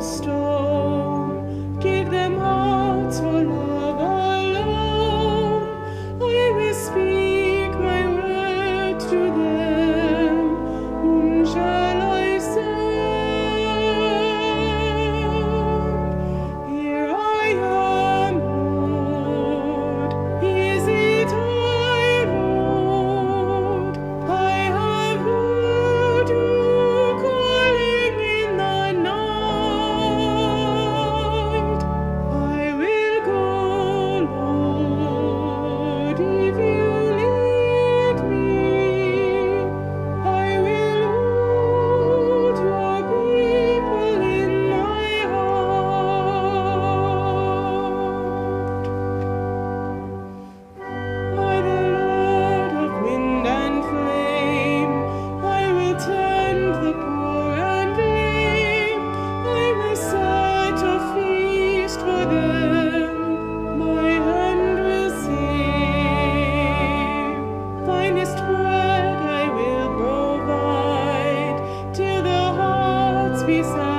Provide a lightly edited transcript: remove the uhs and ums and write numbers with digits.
stone. Give them hearts for love alone. I will speak my word to them. Whom shall I send? Here I am, Lord. Is it I, Lord? I have heard you calling in the night. I will go, Lord, if you lead me. I will hold your people in my heart. By the Lord of wind and flame, I will tend the poor and lame. I will set a feast for them. My hand will save. Finest bread I will provide till the hearts be satisfied.